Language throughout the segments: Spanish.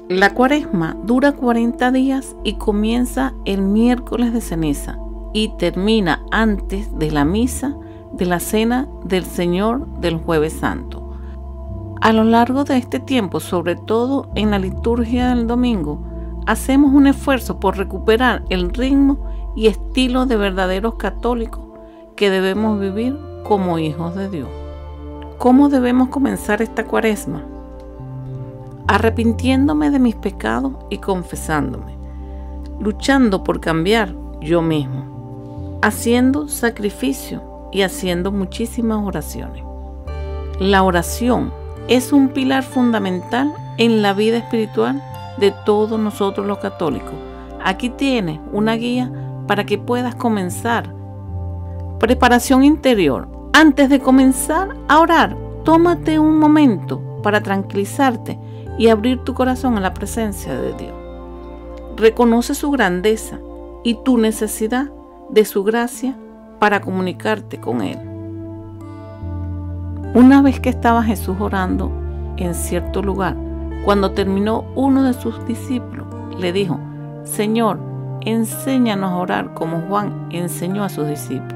La Cuaresma dura 40 días y comienza el miércoles de ceniza y termina antes de la misa de la Cena del Señor del Jueves Santo. A lo largo de este tiempo, sobre todo en la liturgia del domingo, hacemos un esfuerzo por recuperar el ritmo y estilo de verdaderos católicos que debemos vivir como hijos de Dios. ¿Cómo debemos comenzar esta Cuaresma? Arrepintiéndome de mis pecados y confesándome, luchando por cambiar yo mismo, haciendo sacrificio y haciendo muchísimas oraciones. La oración es un pilar fundamental en la vida espiritual de todos nosotros los católicos. Aquí tienes una guía para que puedas comenzar. Preparación interior. Antes de comenzar a orar, tómate un momento para tranquilizarte y abrir tu corazón a la presencia de Dios. Reconoce su grandeza y tu necesidad de su gracia para comunicarte con Él. Una vez que estaba Jesús orando en cierto lugar, cuando terminó, uno de sus discípulos le dijo: Señor, enséñanos a orar como Juan enseñó a sus discípulos.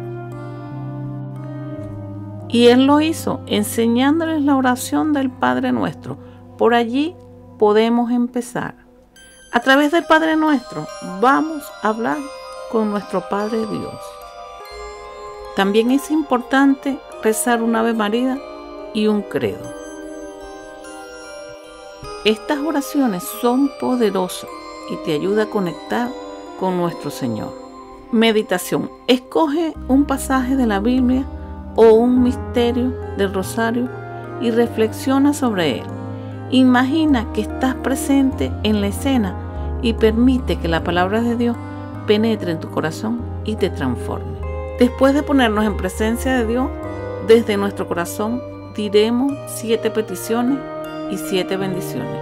Y él lo hizo, enseñándoles la oración del Padre Nuestro. Por allí podemos empezar. A través del Padre Nuestro vamos a hablar con nuestro Padre Dios. También es importante rezar un Ave María y un credo. Estas oraciones son poderosas y te ayudan a conectar con nuestro Señor. Meditación. Escoge un pasaje de la Biblia o un misterio del rosario y reflexiona sobre él. Imagina que estás presente en la escena y permite que la palabra de Dios penetre en tu corazón y te transforme. Después de ponernos en presencia de Dios, desde nuestro corazón diremos 7 peticiones y 7 bendiciones.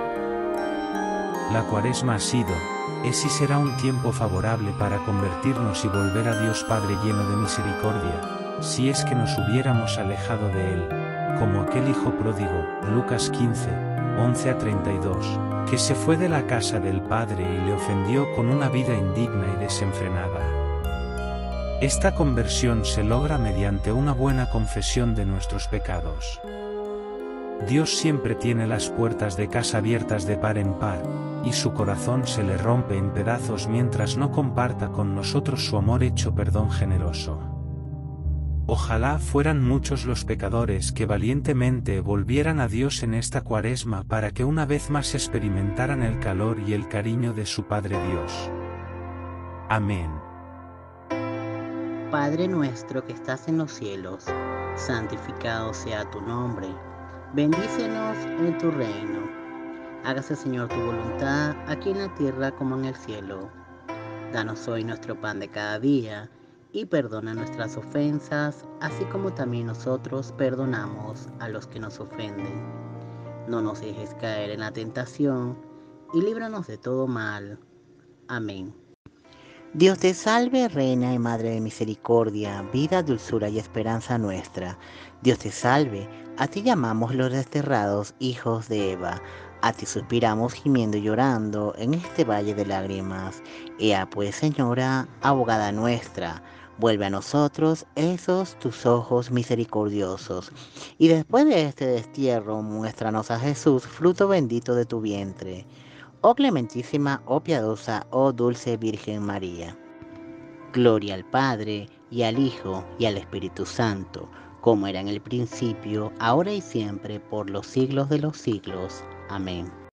La Cuaresma ha sido, es y será un tiempo favorable para convertirnos y volver a Dios Padre lleno de misericordia, si es que nos hubiéramos alejado de Él, como aquel hijo pródigo, Lucas 15, 11 a 32, que se fue de la casa del Padre y le ofendió con una vida indigna y desenfrenada. Esta conversión se logra mediante una buena confesión de nuestros pecados. Dios siempre tiene las puertas de casa abiertas de par en par, y su corazón se le rompe en pedazos mientras no comparta con nosotros su amor hecho perdón generoso. Ojalá fueran muchos los pecadores que valientemente volvieran a Dios en esta Cuaresma para que una vez más experimentaran el calor y el cariño de su Padre Dios. Amén. Padre nuestro que estás en los cielos, santificado sea tu nombre. Bendícenos en tu reino. Hágase, Señor, tu voluntad, aquí en la tierra como en el cielo. Danos hoy nuestro pan de cada día, y perdona nuestras ofensas, así como también nosotros perdonamos a los que nos ofenden. No nos dejes caer en la tentación, y líbranos de todo mal. Amén. Dios te salve, Reina y Madre de Misericordia, vida, dulzura y esperanza nuestra. Dios te salve, a ti llamamos los desterrados hijos de Eva. A ti suspiramos gimiendo y llorando en este valle de lágrimas. Ea pues, Señora, abogada nuestra, vuelve a nosotros esos tus ojos misericordiosos. Y después de este destierro, muéstranos a Jesús, fruto bendito de tu vientre. Oh clementísima, oh piadosa, oh dulce Virgen María. Gloria al Padre, y al Hijo, y al Espíritu Santo, como era en el principio, ahora y siempre, por los siglos de los siglos. Amén.